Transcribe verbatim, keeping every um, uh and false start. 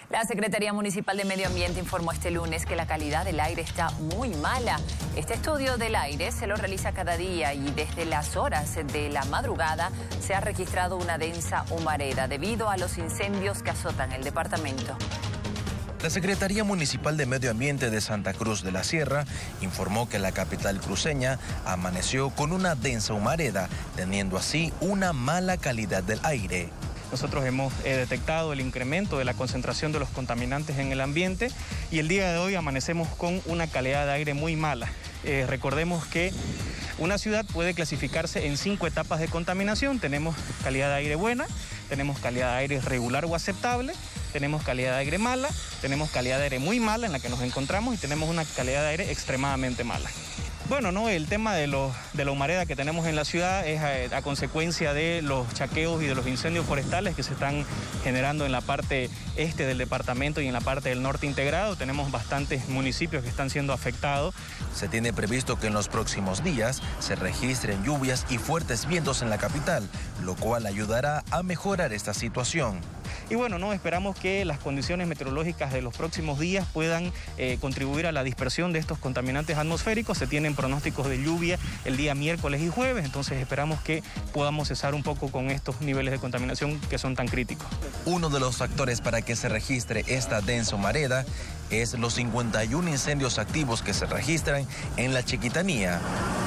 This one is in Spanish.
La Secretaría Municipal de Medio Ambiente informó este lunes que la calidad del aire está muy mala. Este estudio del aire se lo realiza cada día y desde las horas de la madrugada se ha registrado una densa humareda debido a los incendios que azotan el departamento. La Secretaría Municipal de Medio Ambiente de Santa Cruz de la Sierra informó que la capital cruceña amaneció con una densa humareda, teniendo así una mala calidad del aire. Nosotros hemos eh, detectado el incremento de la concentración de los contaminantes en el ambiente y el día de hoy amanecemos con una calidad de aire muy mala. Eh, recordemos que una ciudad puede clasificarse en cinco etapas de contaminación. Tenemos calidad de aire buena, tenemos calidad de aire regular o aceptable, tenemos calidad de aire mala, tenemos calidad de aire muy mala en la que nos encontramos y tenemos una calidad de aire extremadamente mala. Bueno, no, el tema de, los, de la humareda que tenemos en la ciudad es a, a consecuencia de los chaqueos y de los incendios forestales que se están generando en la parte este del departamento y en la parte del norte integrado. Tenemos bastantes municipios que están siendo afectados. Se tiene previsto que en los próximos días se registren lluvias y fuertes vientos en la capital, lo cual ayudará a mejorar esta situación. Y bueno, no, esperamos que las condiciones meteorológicas de los próximos días puedan eh, contribuir a la dispersión de estos contaminantes atmosféricos. Se tienen pronósticos de lluvia el día miércoles y jueves, entonces esperamos que podamos cesar un poco con estos niveles de contaminación que son tan críticos. Uno de los factores para que se registre esta densa humareda es los cincuenta y uno incendios activos que se registran en la Chiquitanía.